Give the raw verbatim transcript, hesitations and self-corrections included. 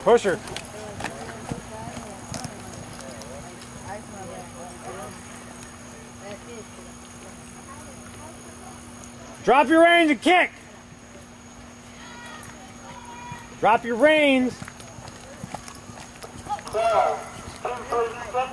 Push her. Drop your reins and kick. Drop your reins.